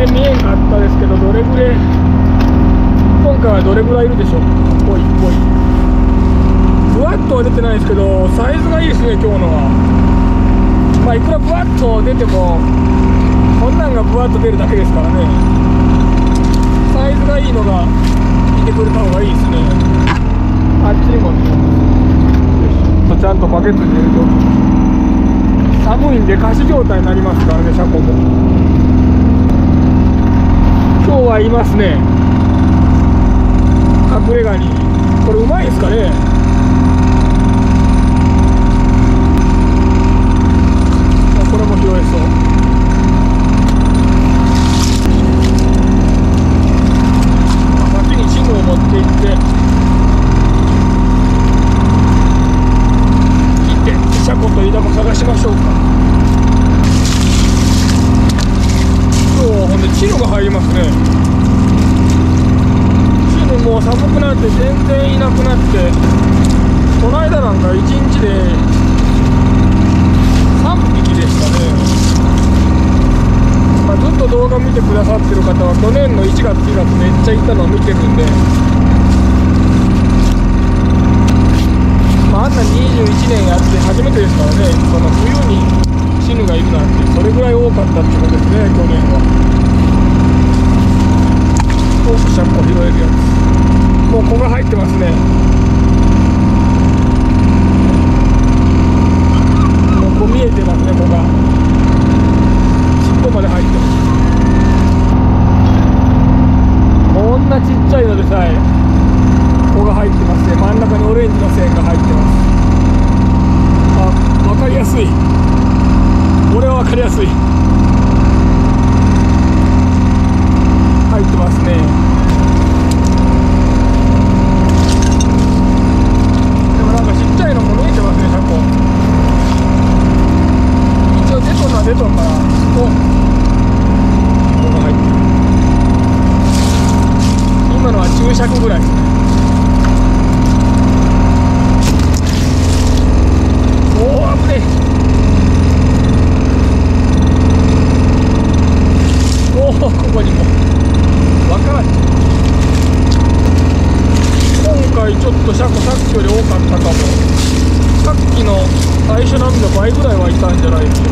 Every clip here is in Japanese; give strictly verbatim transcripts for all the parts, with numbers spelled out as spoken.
然見えんかったですけど、どれぐらい今回はどれぐらいいるでしょう。ぽいぽいブワッとは出てないですけど、サイズがいいですね今日のは。まあいくらブワッと出てもこんなんがブワッと出るだけですからね。サイズがいいのがいてくれた方がいいですね。あっちにも見えます。ちゃんとバケツに入れると寒いんで仮死状態になりますからね、車庫も。今日はいますね、隠れガニ。これうまいですかね。これも拾えそう。先にチヌを持っていって切ってシャコとイダも探しましょうか。今日はほんでチヌが入りますね。チヌもう寒くなって全然いなくなって、この間なんかいちにちでさんびきでしたね。まあ、ずっと動画見てくださってる方は去年のいちがつにがつめっちゃ行ったのを見てるんで、まあ、あんなにじゅういちねんやって初めてですからね。その冬にチヌがいるなんてそれぐらい多かったってことですね、去年は。多くシャコ拾えるやつ。もう子が入ってますね。もう子見えてますね、子が。尻尾まで入ってます。こんなちっちゃいのでさえ子が入ってますね。真ん中にオレンジの線が入ってます。あ、分かりやすい。これは分かりやすい。入ってますね。でもなんかちっちゃいのも見えてますね、シャコ。一応出とんのは出とんから、お、ここが入ってる。今のは中尺ぐらいですね。おー、危ねえ。おお、ここにもわからん。今回ちょっとシャコさっきより多かったかも。さっきの最初並みの倍ぐらいはいたんじゃないですか。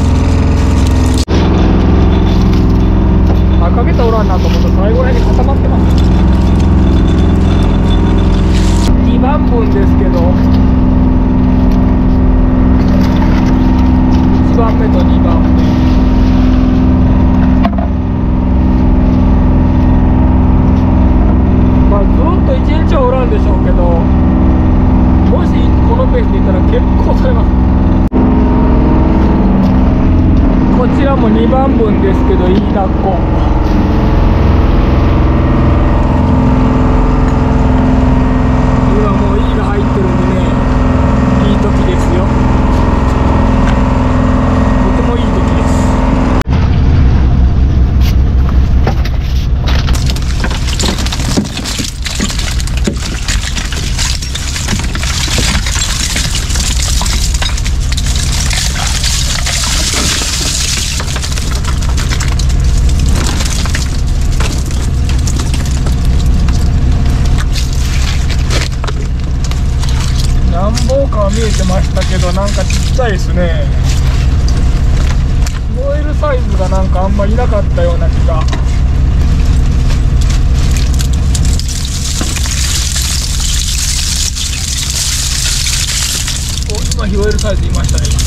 あ、かけたおらんなと思ったら最後らへんに固まってます。にばんぶんですけど、いちばんめとにばんめ。まあずっといちにちはおらんでしょうけど、もしこのペースでいったら結構されます。こちらもにばんぶんですけど、いい抱っこ。今もういいが入ってるんでね、いい時ですよ。とてもいい時です。何本かは見えてましたけど、なんかちっちゃいですね。燃えるサイズがなんかあんまりいなかったような気が。お、今拾えるサイズいましたね。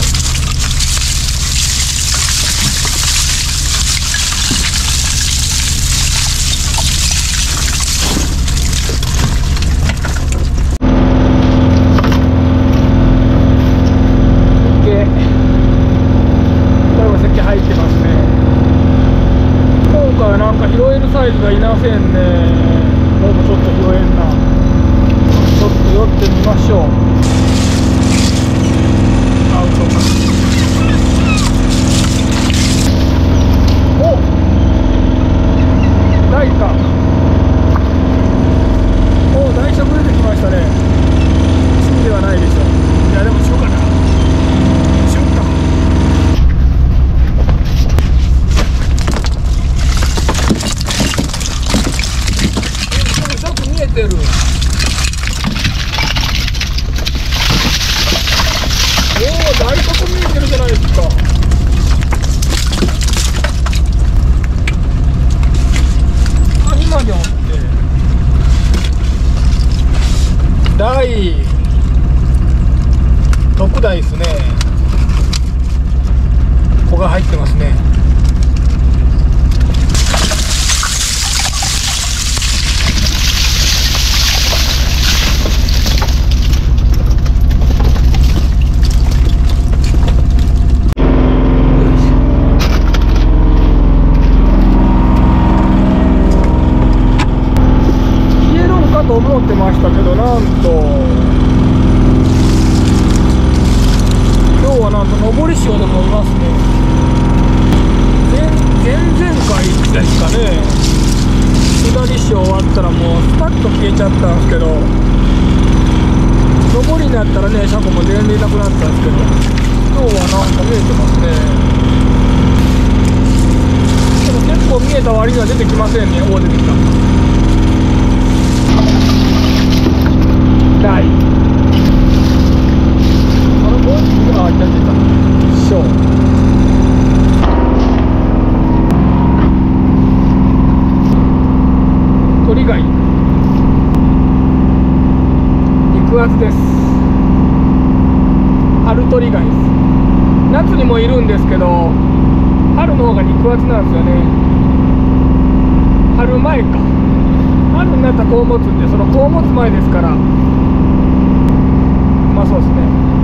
入ってますね。今回はなんか拾えるサイズがいませんね。どうもちょっと拾えんな。ちょっと寄ってみましょう。アウトか。お、大か。お、大食出てきましたね。中ではないでしょう。いやでも中かな。中か。 ましたけど、なんと今日はなんと上り潮でもいますね。前前々回ですかね、下り潮終わったらもうスパッと消えちゃったんですけど、上りになったらね、車庫も全然なくなったんですけど、今日はなんか見えてますね。でも結構見えた割には出てきませんね、大出てきた。ない。あれ、もう一個、あ、いたいたいた。ショー。鳥貝。肉厚です。春鳥貝です。夏にもいるんですけど、春の方が肉厚なんですよね。春前か。春になったら子を持つんで、その子を持つ前ですから、まあそうですね。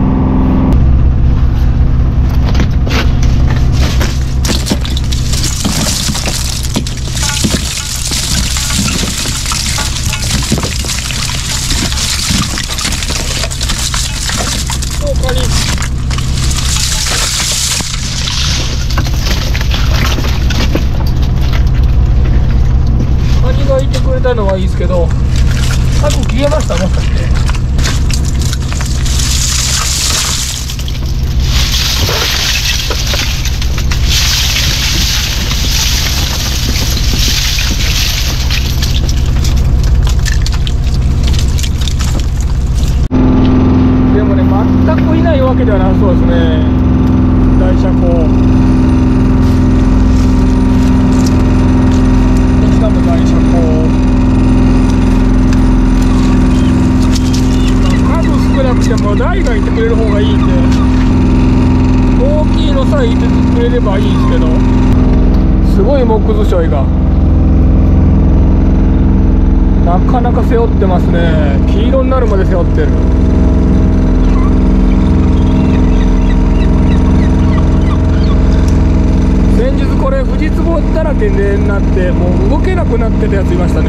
そうかに。カニがいてくれたのはいいですけど、タコ消えましたもしかして。でもね、全くいないわけではなさそうですね。大車高。こちらも大車高。数少なくても台がいてくれる方がいいんで、大きいのさえいてくれればいいんですけど、すごい木図しょいがなかなか背負ってますね。黄色になるまで背負ってる。先日これフジツボだらけでなって、もう動けなくなってたやついましたね。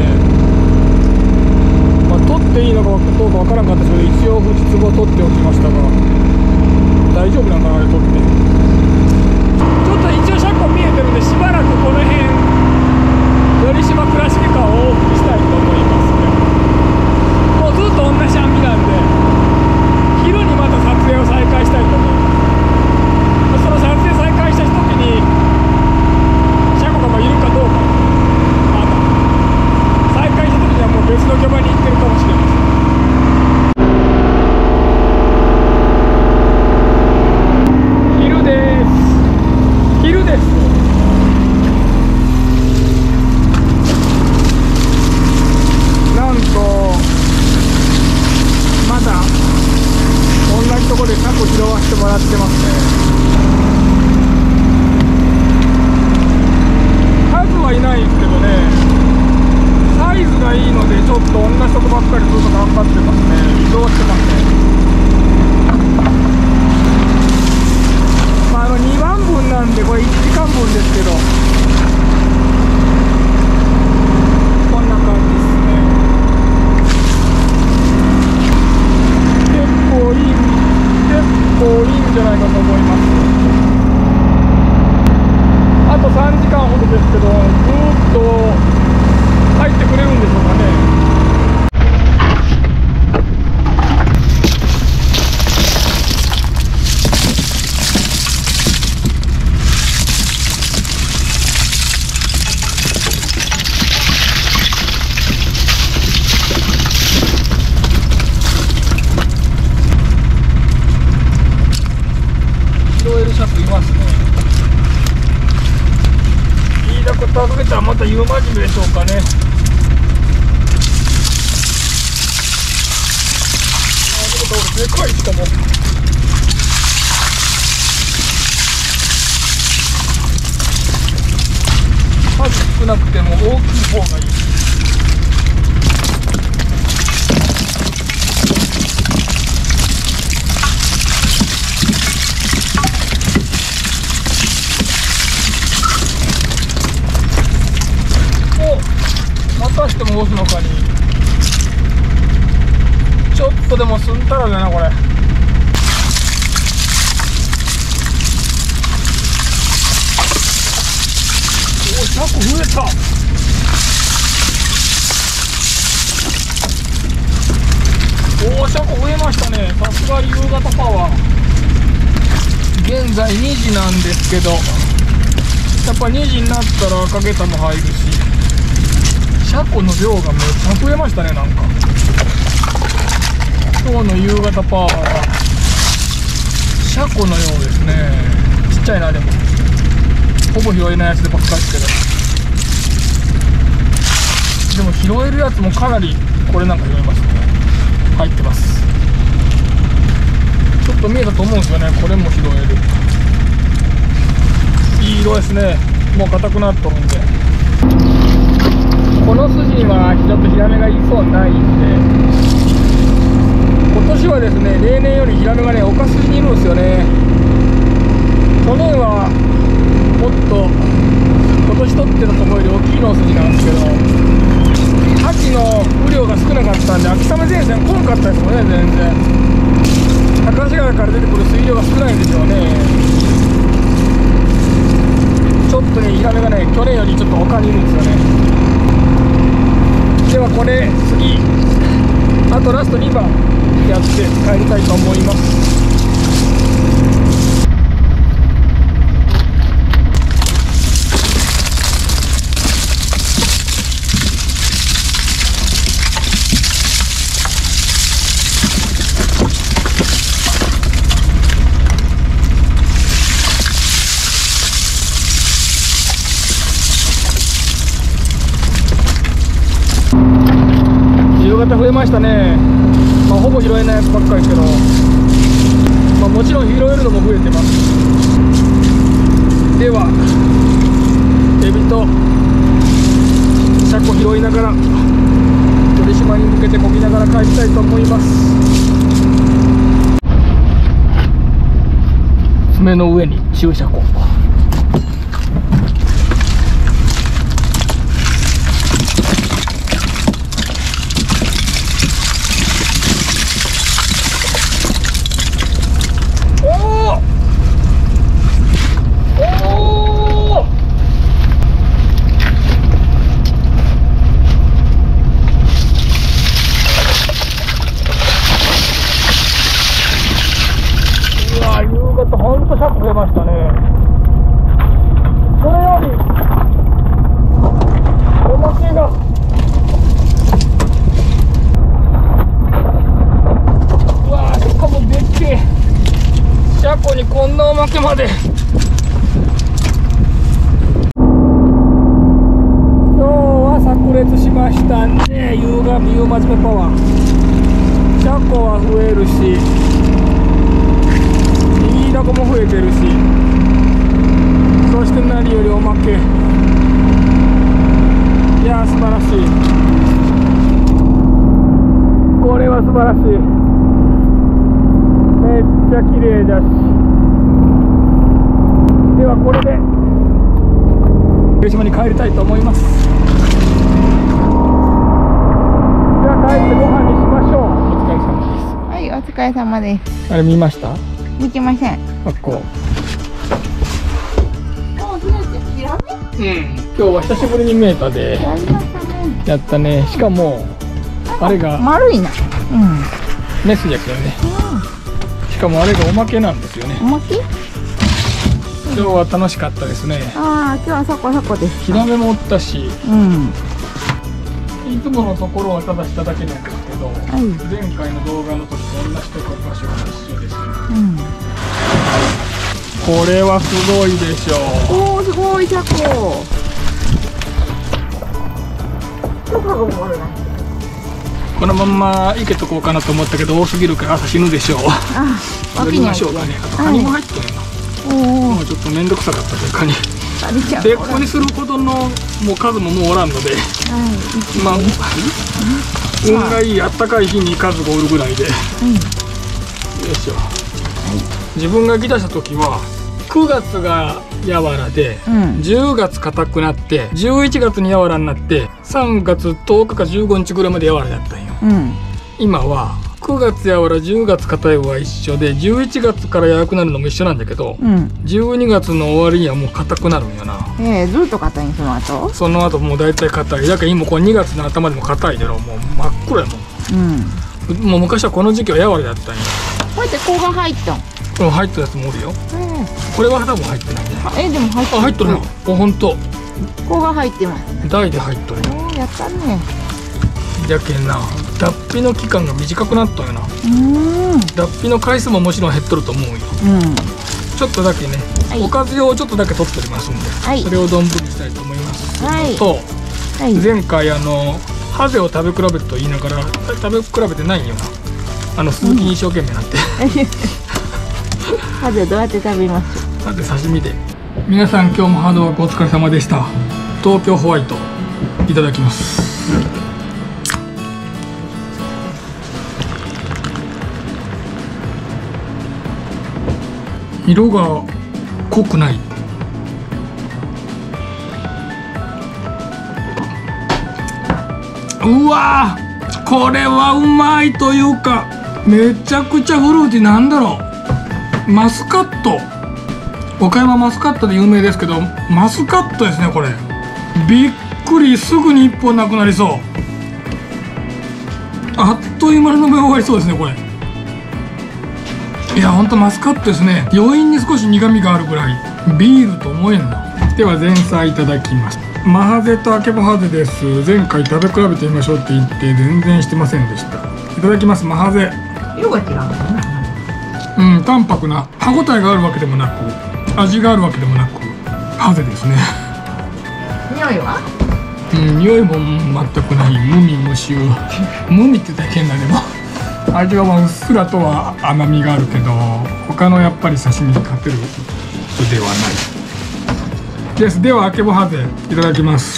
まあ、取っていいのかどうかわからんかったですけど、一応フジツボ取っておきましたが、大丈夫なんかな、あれ取って。ちょっと一応車庫見えてるんで、しばらくこの辺寄島倉敷間を往復したいと思いますね。もうずっと同じ網なんで、昼にまた撮影を再開したいと思います。その撮影再開した時に車庫がいるかどうか、また再開した時にはもう別の漁場に行ってるかもしれません。昼です。昼です。なんとまだ同じところで車庫拾わせてもらってますね。数はいないんですけどね、サイズがいいのでちょっと同じとこばっかりずっと頑張ってますね。移動してますね。まあ、あのにばんぶんなんでこれいちじかんぶんですけど、こんな感じですね。結構いい結構いいんじゃないかと思います。あとさんじかんほどですけど、ずーっと入ってくれるんでしょうかね。拾えるシャツいますね。飯田ことあげたらまた夕真面目でしょうかね。でかい、しかも数少なくても大きい方がいい。お、またしても押すのかに。 ちょっとでもすんたらだなこれ。おお、シャコ増えた。おお、シャコ増えましたね。さすが夕方パワー。現在にじなんですけど、やっぱにじになったらかけたも入るし、シャコの量がめっちゃ増えましたね。なんか今日の夕方パワーはシャコのようですね。ちっちゃいな。でもほぼ拾えないやつでばっかりですけど、でも拾えるやつもかなり、これなんか拾えますね。入ってます。ちょっと見えたと思うんですよね。これも拾える。いい色ですね。もう硬くなっとるんで、この筋にはちょっとヒラメがいそうないんで、今年はですね、例年よりヒラメがね、岡筋にいるんですよね。去年はもっと今年取ってるところより大きいの筋なんですけど、秋の雨量が少なかったんで、秋雨前線来なかったですもんね。全然高橋川から出てくる水量が少ないんでしょうね。ちょっとね、ヒラメがね、去年よりちょっと他にいるんですよね。ではこれ次、あとラストにばんやって帰りたいと思います。夕方増えましたね。まあ、ほぼ拾えないやつばっかりですけど、まあ、もちろん拾えるのも増えてます。ではエビとシャコ拾いながら鳥島に向けてこぎながら帰りたいと思います。爪の上に中シャコ。ほんとシャコ増えましたね。それよりおまけが、うわー、しかもでっけえシャコにこんなおまけまで。今日は炸裂しましたね。夕が夕真面目パワー。シャコは増えるし、イイダコも増えてるし、そして何よりおまけ。いやー、素晴らしい。これは素晴らしい。めっちゃ綺麗だし。ではこれで広島に帰りたいと思います。じゃあ帰ってご飯にしましょう。お疲れ様です。 はい、お疲れ様です。 あれ見ました？ 見てません。 あっこ。 お、ずれてヒラメ？ うん。今日は久しぶりに見えたで。 やりましたね。 やったね。しかもあれが丸いな。うん。 メスですよね。しかもあれがおまけなんですよね。 おまけ？ 今日は楽しかったですね。 ああ、今日はそこそこです。 ヒラメもおったし、 うん。 いつものところはただしただけなんですけど、 はい、 前回の動画の時と同じところ場所が一緒ですね。 うん。 これはすごいでしょう。 おお、すごいシャコ。とかがもあるな。 このまんま生けとこうかなと思ったけど多すぎるから朝死ぬでしょう。 あ、 やりましょうかね。あとカニも入ってるの。 おお。 もうちょっと面倒くさかったでカニ。 カニちゃん。 でここにするほどのもう数ももうおらんので、 はい。 まあ運がいいあったかい日に数がおるぐらいで、よいしょ。自分が来だした時はくがつがやわらで、 うん、 じゅうがつ硬くなってじゅういちがつにやわらになってさんがつとおかかじゅうごにちぐらいまでやわらだったんよ。 うん、 今はくがつやわらじゅうがつ硬いは一緒で、じゅういちがつから柔らくなるのも一緒なんだけど、 うん。 じゅうにがつの終わりにはもう硬くなるんよな。 ええ、ずっと硬いんその後。 その後もう大体硬い。だから今こうにがつの頭でも硬いだろう。もう真っ黒やもうん。 ん。もう昔はこの時期は柔らだったんや。 こうやって甲が入ったん。 この入ったやつもおるよ。これは多分入ってないね。 ええ、でも入ってあ、入っとるな。お、ほんと。 甲が入ってます。 台で入っとるよ。 おー、やったね。 じゃけんな、脱皮の期間が短くなったよな。 うーん。 脱皮の回数ももちろん減っとると思うよ。 うん。 ちょっとだけね、 はい、 おかず用をちょっとだけ取っておりますんで、 はい、 それを丼にしたいと思います。 はい。 と、 はい、 前回あのハゼを食べ比べると言いながら食べ比べてないんよな。あの鈴木に一生懸命なって。 ハゼどうやって食べます。 ハゼ刺身で。皆さん今日もハードワークお疲れ様でした。東京ホワイトいただきます。色が濃くない。うわー、これはうまいというかめちゃくちゃフルーティー。なんだろう、マスカット。岡山マスカットで有名ですけど、マスカットですね。これびっくり、すぐにいっぽんなくなりそう。あっという間に飲み終わりそうですねこれ。いや、ほんとマスカットですね。余韻に少し苦みがあるぐらい、ビールと思えんな。では前菜いただきます。マハゼとアケボハゼです。前回食べ比べてみましょうって言って全然してませんでした。いただきます。マハゼ。 色が違うのかな。うん、淡白な歯ごたえがあるわけでもなく、味があるわけでもなく、ハゼですね。 匂いは？ うん、匂いも全くない。無味無臭。無味って言ったら変だけど。味はまあうっすらとは甘みがあるけど、他のやっぱり刺身に勝てるではないです。ではアケボハゼいただきます。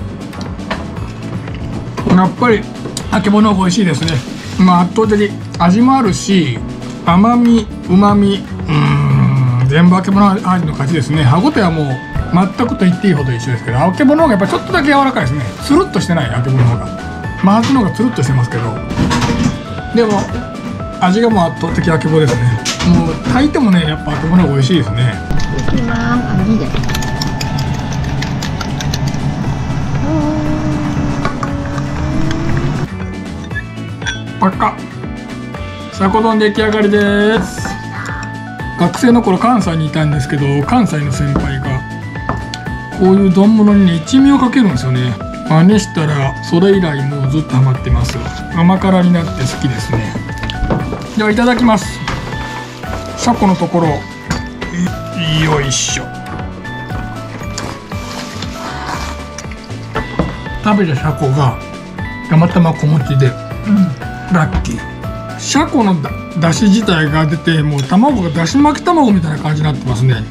やっぱりアケボの方が美味しいですね。まあ圧倒的味もあるし、甘みうまみ、うーん、全部アケボの味の勝ちですね。歯ごたえはもう全くと言っていいほど一緒ですけど、アケボの方がやっぱりちょっとだけ柔らかいですね。つるっとしてない。アケボの方がマハゼの方がつるっとしてますけど、でも味がもう圧倒的アケボですね。もう炊いてもね、やっぱアケボの方が美味しいですね。 いきます。網で。 パッカサコ丼出来上がりです。学生の頃関西にいたんですけど、関西の先輩がこういう丼物にね一味をかけるんですよね。真似したらそれ以来もうずっとハマってます。甘辛になって好きですね。ではいただきます。シャコのところ、よいしょ。食べたシャコがたまたま小餅で、うん、ラッキー。シャコのだだし自体が出て、もう卵がだし巻き卵みたいな感じになってますね。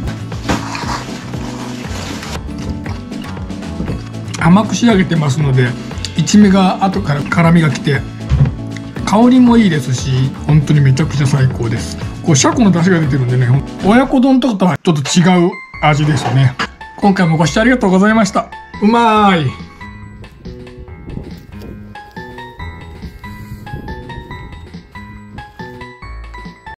甘く仕上げてますので、一味が後から辛みがきて香りもいいですし、本当にめちゃくちゃ最高です。こうシャコの出汁が出てるんでね、親子丼とかとはちょっと違う味ですね。今回もご視聴ありがとうございました。うまーい。